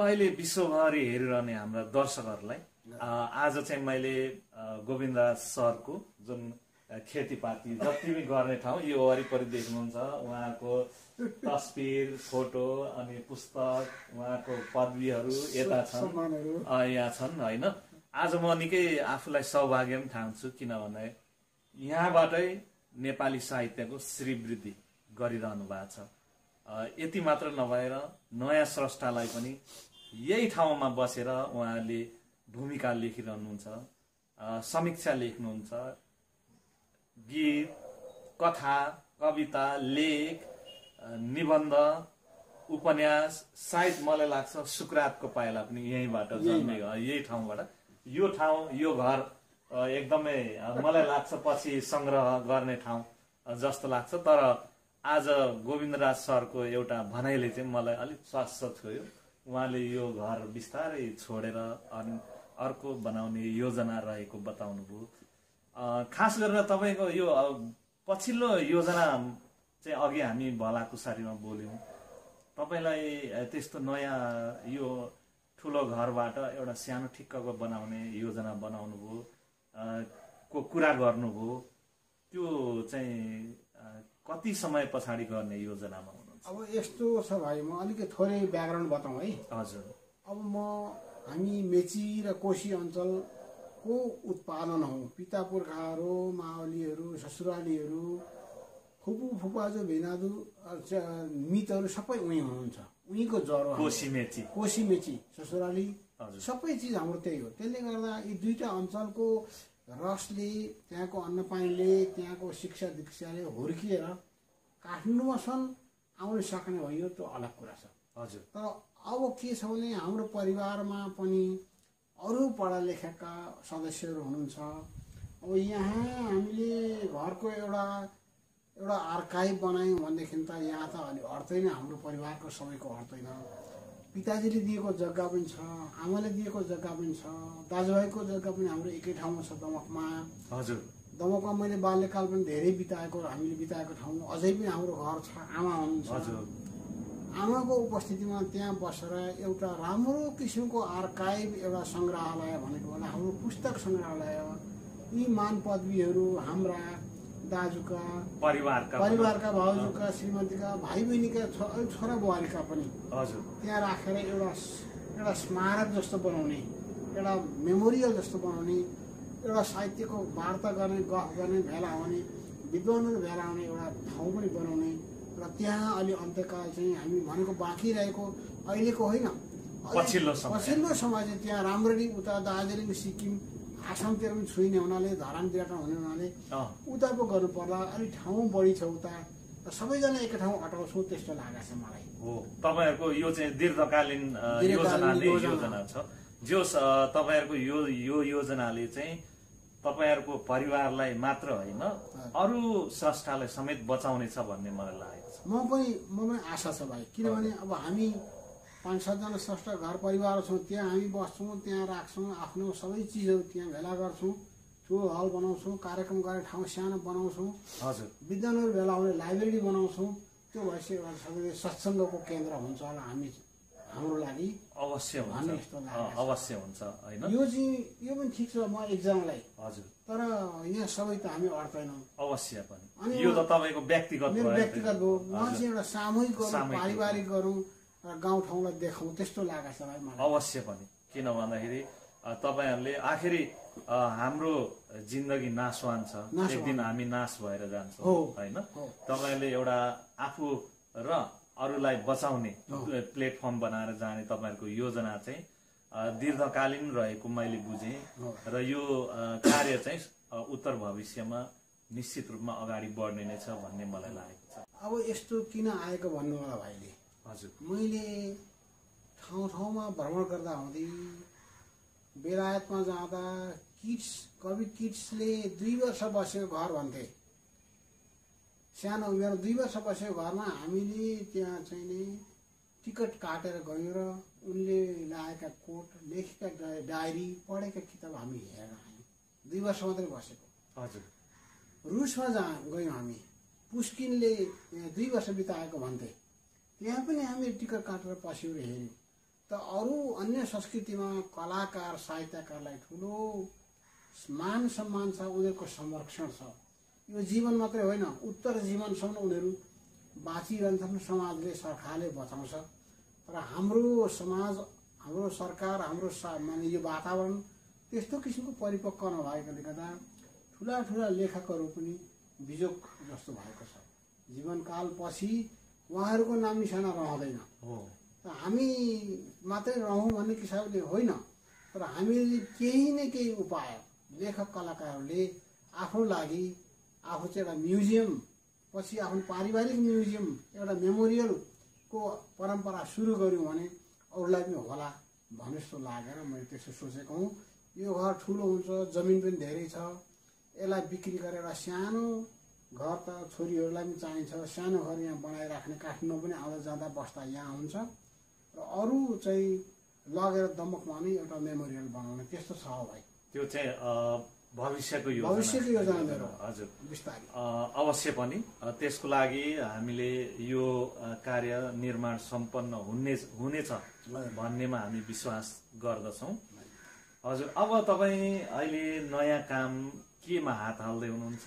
अहिले विश्वभरि हेरिरहने हाम्रा दर्शकहरूलाई आज चाहिँ मैले गोविन्दराज सरको जुन खेतीपाती जति पनि गर्ने ठाउँ यो वरिपरि देख्नुहुन्छ उहाँको तस्बिर फोटो अनि पुस्तक उहाँको पदवीहरू यता छन् यहाँ छन् होइन। आज म निकै आफूलाई सौभाग्य पनि ठान्छु किनभने यहाँबाटै नेपाली साहित्यको श्रीवृद्धि गरिरहनु भएको छ। यति मात्र नभएर नयाँ स्रष्टालाई पनि यही ठाउँमा बसेर उहाँले भूमिका लेखिरहनुहुन्छ, समीक्षा लेख्नुहुन्छ, गीत, कथा, कविता, लेख, निबन्ध, उपन्यास, सायद मलाई लाग्छ सुकरातको पाइला पनि यहीँबाट जन्मेको, यही ठाउँबाट। यो ठाउँ यो घर एकदमै मलाई लाग्छ पछि संग्रह गर्ने ठाउँ जस्तो लाग्छ। तर आज गोविन्दराज सरको एउटा भनाइले चाहिँ मलाई अलिक स्वास्थ्य छोयो। उहाँले यो घर बिस्तारै छोडेर अर्को बनाउने योजना रहेको बताउनुभयो। खास गरेर तपाईँको यो पछिल्लो योजना चाहिँ अघि हामी भलाकुसारीमा बोल्यौँ, तपाईँलाई त्यस्तो नयाँ यो ठुलो घरबाट एउटा सानो ठिक्कको बनाउने योजना बनाउनुभयो को कुरा गर्नुभयो, त्यो चाहिँ कति समय पछाडि गर्ने योजनामा हुनुहुन्छ? अब यस्तो छ भाइ, म अलिकति थोरै व्याकरण बताउँ है। हजुर। अब हामी मेची र कोशी अञ्चलको उत्पादन हौँ। पिता पुर्खाहरू, मावलीहरू, ससुरालीहरू, फुपू फुपाजु भिनाजु मितहरू सबै उहीँ हुनुहुन्छ। उहीँको जरो कोशी मेची ससुराली सबै चिज हाम्रो त्यही हो। त्यसले गर्दा यी दुईटा अञ्चलको रसले, त्यहाँको अन्नपानीले, त्यहाँको शिक्षा दीक्षाले हुर्किएर काठमाडौँमा आउन सक्ने भयो, त्यो अलग कुरा छ। हजुर। तर अब के छ भने हाम्रो परिवारमा पनि अरू पढा लेखेका सदस्यहरू हुनुहुन्छ। अब यहाँ हामीले घरको एउटा आर्काइभ बनायौँ भनेदेखि त यहाँ त अलि अट्दैन, हाम्रो परिवारको सबैको अट्दैन। पिताजीले दिएको जग्गा पनि छ, आमाले दिएको जग्गा पनि छ, दाजुभाइको जग्गा पनि हाम्रो एकै ठाउँमा छ दमकमा। हजुर। दमकमा मैले बाल्यकाल पनि धेरै हामीले बिताएको ठाउँ अझै पनि हाम्रो घर छ। आमा हुनुहुन्छ। हजुर। आमाको उपस्थितिमा त्यहाँ बसेर एउटा राम्रो किसिमको आर्काइभ, एउटा सङ्ग्रहालय भनेको बेला हाम्रो पुस्तक सङ्ग्रहालय, यी मान पदवीहरू हाम्रा दाजुका, परिवारका भाउजूका, श्रीमतीका, भाइ बहिनीका, छोरा बुहारीका पनि त्यहाँ राखेर एउटा स्मारक जस्तो बनाउने, एउटा मेमोरियल जस्तो बनाउने, एउटा साहित्यको वार्ता गर्ने, गफ गर्ने, भेला हुने, विद्वानहरू भेला हुने एउटा ठाउँ पनि बनाउने र त्यहाँ अलि अन्त्यकाल चाहिँ हामी भनेको बाँकी रहेको अहिलेको होइन, पछिल्लो समय चाहिँ त्यहाँ राम्ररी उता दार्जिलिङ, सिक्किम, आसामतिर पनि छुइने हुनाले, धरानतिर हुने हुनाले उता पो गर्नु पर्ला, अलिक ठाउँ बढी छ उता, सबैजना एकै ठाउँ अटाउँछौँ त्यस्तो लागेको छ मलाई। हो, तपाईँहरूको यो चाहिँ दीर्घकालीन योजना छ। जोस् तपाईँहरूको यो योजनाले चाहिँ तपाईँहरूको परिवारलाई मात्र होइन अरू स्रष्टालाई समेत बचाउने छ भन्ने मलाई लागेको छ। म पनि आशा छ भाइ, किनभने अब हामी 5-7 जना स्रष्टा घर परिवार छौँ, त्यहाँ हामी बस्छौँ, त्यहाँ राख्छौँ, आफ्नो सबै चिजहरू त्यहाँ भेला गर्छौँ, ठुलो हल बनाउँछौँ, कार्यक्रम गर्ने ठाउँ सानो बनाउँछौँ। हजुर। विद्वानहरू भेला हुने लाइब्रेरी बनाउँछौँ। त्यो भएपछि एउटा सबैले सत्सङ्गको केन्द्र हुन्छ होला हाम्रो लागि। अवश्य हुन्छ होइन? यो पनि ठिक छ म एकजनालाई। हजुर। तर यहाँ सबै त हामी अट्दैनौँ। अवश्य पनि यो त तपाईँको व्यक्तिगत हो। म चाहिँ एउटा सामूहिक गरौँ, पारिवारिक गरौँ र गाउँठाउँलाई देखाउँ त्यस्तो लागेको छ भाइ मलाई। अवश्य पनि, किन भन्दाखेरि तपाईँहरूले आखिरी हाम्रो जिन्दगी नासवान छ, एक दिन हामी नाश भएर जान्छौँ होइन? तपाईँहरूले एउटा आफू र अरूलाई बचाउने प्लेटफर्म बनाएर जाने तपाईँहरूको योजना चाहिँ दीर्घकालीन रहेको मैले बुझेँ र यो कार्य चाहिँ उत्तर भविष्यमा निश्चित रूपमा अगाडि बढ्ने नै छ भन्ने मलाई लागेको छ। अब यस्तो किन आएको भन्नु होला भाइले? हजुर। मैले ठाउँमा भ्रमण गर्दा हुँदै बेलायतमा जाँदा कवि किड्सले 2 वर्ष बसेको घर भन्थे। सानो उमेर 2 वर्ष बसेको घरमा हामीले त्यहाँ चाहिँ नि टिकट काटेर गयौँ र उनले ल्याएका कोट, लेखेका डायरी, पढेका किताब हामी हेरेर आयौँ। 2 वर्ष मात्रै बसेको। हजुर। रुसमा गयौँ हामी, पुस्किनले 2 वर्ष बिताएको भन्थे। त्यहाँ पनि हामी टिकट काटेर पस्यौँ र हेऱ्यौँ। त अरू अन्य संस्कृतिमा कलाकार साहित्यकारलाई ठुलो मान सम्मान छ, उनीहरूको संरक्षण छ। यो जीवन मात्रै होइन, उत्तर जीवनसम्म उनीहरू बाँचिरहन्छन्, समाजले सरकारले बचाउँछ। तर हाम्रो समाज, हाम्रो सरकार, हाम्रो माने यो वातावरण त्यस्तो किसिमको परिपक्व नभएकोले गर्दा ठुला ठुला लेखकहरू पनि बिजोग जस्तो भएको छ। जीवनकाल पछि उहाँहरूको नाम निशाना रहँदैन। हामी मात्रै रहौँ भन्ने किसिमले होइन, तर हामीले केही न केही उपाय लेखक कलाकारहरूले आफ्नो लागि आफू चाहिँ एउटा म्युजियम, पछि आफ्नो पारिवारिक म्युजियम, एउटा मेमोरियलको परम्परा सुरु गऱ्यौँ भने अरूलाई पनि होला भने जस्तो लागेर मैले त्यसो सोचेको हुँ। यो घर ठुलो हुन्छ, जमिन पनि धेरै छ, यसलाई बिक्री गरेर सानो घर त छोरीहरूलाई पनि चाहिन्छ, सानो घर यहाँ बनाइराख्ने, काठमाडौँ पनि आउँदा जाँदा बस्दा यहाँ हुन्छ, र अरू चाहिँ लगेर दमकमा नै एउटा मेमोरियल बनाउने त्यस्तो छ भाइ। त्यो चाहिँ भविष्यको योजना मेरो। हजुर, बिस्तारै अवश्य पनि त्यसको लागि हामीले यो कार्य निर्माण सम्पन्न हुनेछ भन्नेमा हामी विश्वास गर्दछौँ। हजुर, अब तपाईँ अहिले नयाँ काम केमा हात हाल्दै हुनुहुन्छ,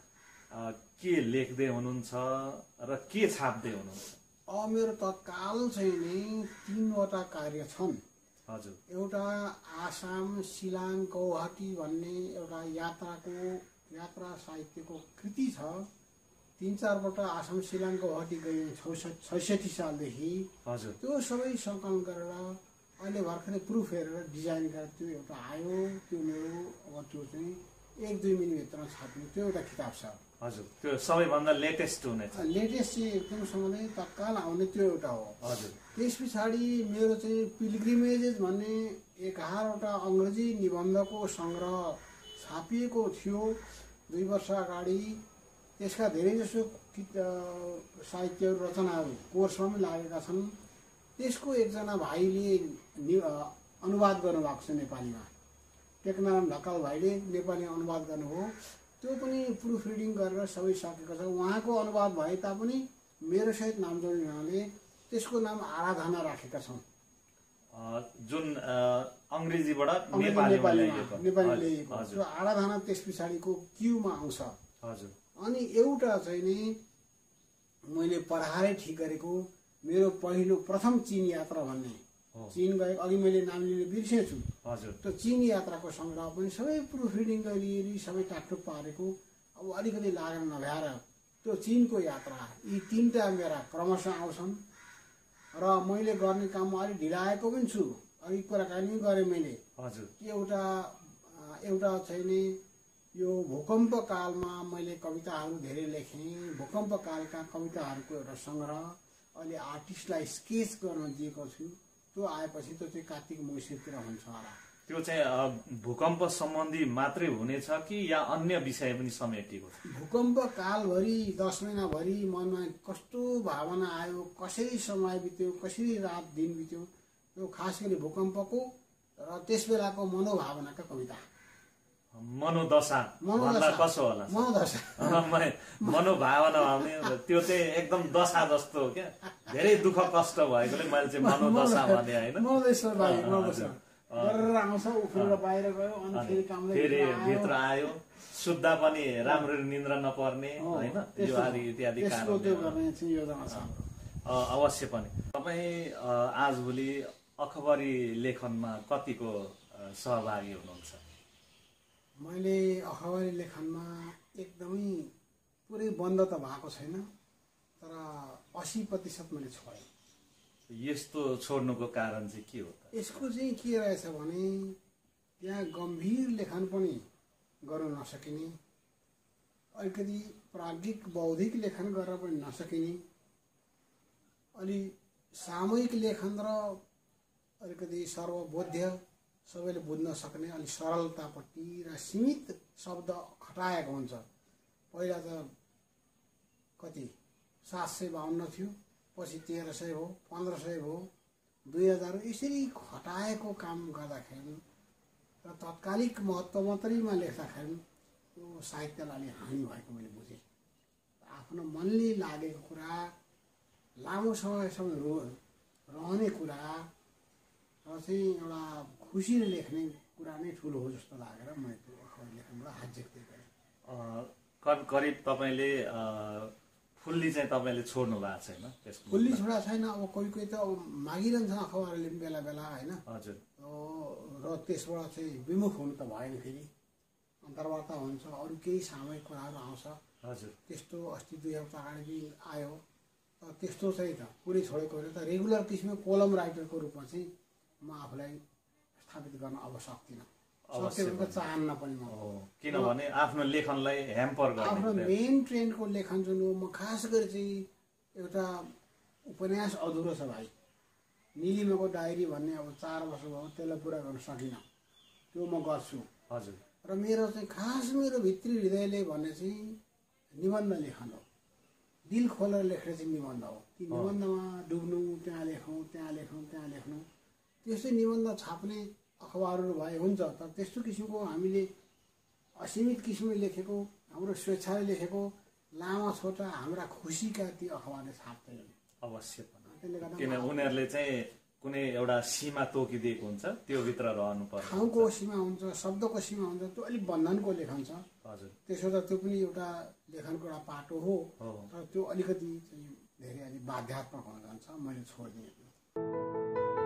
के लेख्दै हुनुहुन्छ र के छाप्दै हुनुहुन्छ? अब मेरो तत्काल चाहिँ नि 3वटा कार्य छन्। हजुर, एउटा आसाम, शिलाङ, गौहाटी भन्ने एउटा यात्रा साहित्यको कृति छ। 3-4 पल्ट आसाम, शिलाङ, गौहाटी गए 66 सालदेखि। हजुर, त्यो सबै सङ्कलन गरेर अहिले भर्खरै प्रुफ हेरेर डिजाइन गरेर त्यो एउटा आयो। त्यो मेरो अब त्यो चाहिँ 1-2 महिनाभित्र छाप्ने त्यो एउटा किताब छ। हजुर, त्यो सबैभन्दा लेटेस्ट हुनेछ। लेटेस्ट चाहिँ एकदमसँगले तत्काल आउने त्यो एउटा हो। हजुर, त्यस पछाडि मेरो चाहिँ पिलग्रिमेजेस भन्ने 11वटा अङ्ग्रेजी निबन्धको सङ्ग्रह छापिएको थियो 2 वर्ष अगाडि। त्यसका धेरैजसो साहित्यहरू, रचनाहरू कोर्समा पनि लागेका छन्। त्यसको एकजना भाइले अनुवाद गर्नुभएको छ नेपालीमा, टेकनारायण ढकाल भाइले नेपाली अनुवाद गर्नुभयो। त्यो पनि प्रुफ रिडिङ गरेर सबै सकेको छ। उहाँको अनुवाद भए तापनि मेरो सहित नाम जोड्ने हुनाले त्यसको नाम आराधना राखेका छौँ, जुन अङ्ग्रेजीबाट नेपालीमा ल्याइएको। त्यो आराधना त्यस पछाडिको क्यूमा आउँछ। हजुर, अनि एउटा चाहिँ नि मैले पढाएरै ठिक गरेको मेरो प्रथम चीन यात्रा भन्ने, चीन गएको अघि मैले नाम लिने बिर्सेछु। हजुर, त्यो चीन यात्राको सङ्ग्रह पनि सबै प्रुफ रिडिङ गरी सबै टाकटुक पारेको। अब अलिकति लागेर नभ्याएर त्यो चीनको यात्रा, यी 3टा मेरा क्रमशः आउँछन्। र मैले गर्ने काममा अलिक ढिलाएको पनि छु, अघि कुराकानी पनि गरेँ मैले। हजुर, एउटा चाहिँ नि यो भूकम्प कालमा मैले कविताहरू धेरै लेखेँ। भूकम्प कालका कविताहरूको एउटा सङ्ग्रह अहिले आर्टिस्टलाई स्केच गर्न दिएको छु। त्यो आएपछि त्यो चाहिँ कार्तिक मङ्सिरतिर हुन्छ होला। त्यो चाहिँ भूकम्प सम्बन्धी मात्रै हुनेछ कि या अन्य विषय पनि समेटिएको छ? भूकम्प कालभरि 10 महिनाभरि मनमा कस्तो भावना आयो, कसरी समय बित्यो, कसरी रात दिन बित्यो, त्यो खास गरी भूकम्पको र त्यस बेलाको मनोभावनाका कविता। मनोदशा कसो होला? मनोभावना भने त्यो चाहिँ एकदम दशा जस्तो हो क्या, धेरै दुःख कष्ट भएकोले मैले चाहिँ मनोदशा भने होइन। आउँछ उफ्रेर बाहिर गयो, अनि फेरि भित्र आयो, सुत्दा पनि राम्रो निन्द्रा नपर्ने होइन, यो आदि इत्यादि अवश्य पनि। तपाईँ आजभोलि अखबारी लेखनमा कतिको सहभागी हुनुहुन्छ? मैले अखबारी लेखनमा एकदमै पुरै बन्द त भएको छैन, तर 80% मैले छोडेँ। यस्तो छोड्नुको कारण चाहिँ के हो त? यसको चाहिँ के रहेछ भने त्यहाँ गम्भीर लेखन पनि गर्न नसकिने, अलिकति प्राज्ञिक बौद्धिक लेखन गर्न पनि नसकिने, अलि सामूहिक लेखन र अलिकति सर्वबोध्य सबैले बुझ्न सक्ने अलिक सरलतापट्टि र सीमित शब्द खटाएको हुन्छ। पहिला त कति 752 थियो, पछि 1300 हो, 1500 हो, 2000 यसरी खटाएको काम गर्दाखेरि र तत्कालिक महत्त्व मात्रमा लेख्दाखेरि त्यो साहित्यलाई अलि हानि भएको मैले बुझेँ। आफ्नो मनले लागेको कुरा, लामो समयसम्म रहने कुरा र चाहिँ एउटा खुसीले लेख्ने कुरा नै ठुलो हो जस्तो लागेर मैले त्यो अखबार लेख्नुबाट हात झिक्दै गएँ। करिब तपाईँले फुल्ली चाहिँ तपाईँले छोड्नु भएको छैन त्यसको? फुल्ली छोडा छैन। अब कोही कोही त मागिरहन्छ अखबारले पनि बेला बेला होइन। हजुर। र त्यसबाट चाहिँ विमुख हुनु त भएन, फेरि अन्तर्वार्ता हुन्छ, अरू केही सामूहिक कुराहरू आउँछ। हजुर। त्यस्तो अस्ति 2 हप्ता अगाडि आयो, त्यस्तो चाहिँ त पुरै छोडेको होइन। त रेगुलर किसिमको कोलम राइटरको रूपमा चाहिँ म आफूलाई स्थापित गर्न अब सक्दिनँ, सक्यो चाहन्न पनि म। किनभने आफ्नो लेखनलाई ह्याम्पर गर्ने आफ्नो मेन ट्रेन्डको लेखन जुन हो, म खास गरी चाहिँ एउटा उपन्यास अधुरो छ भाइ। निलिमाको डायरी भन्ने अब 4 वर्ष भयो, त्यसलाई पुरा गर्न सकिनँ, त्यो म गर्छु। हजुर। र मेरो चाहिँ खास मेरो भित्री हृदयले भन्ने चाहिँ निबन्ध लेखन हो। दिल खोलेर लेख्ने चाहिँ निबन्ध हो। ती निबन्धमा डुब्नु, त्यहाँ लेखौँ त्यहाँ लेख्नु त्यहाँ लेख्नु, त्यस्तै निबन्ध छाप्ने अखबारहरू भए हुन्छ। तर त्यस्तो किसिमको हामीले असीमित किसिमले लेखेको, हाम्रो स्वेच्छाले लेखेको लामा छोटा हाम्रा खुसीका ती अखबारले छाप्दैनन्। अवश्य पनि, किन उनीहरूले चाहिँ कुनै एउटा सीमा तोकिदिएको हुन्छ, त्यो भित्र रहनु पर्छ। ठाउँको सीमा हुन्छ, शब्दको सीमा हुन्छ, त्यो अलिक बन्धनको लेखन छ। हजुर। त्यसो त त्यो पनि एउटा लेखनको एउटा पाटो हो, तर त्यो अलिकति चाहिँ धेरै अलि बाध्यात्मक हुन जान्छ। मैले छोडिदिएँ।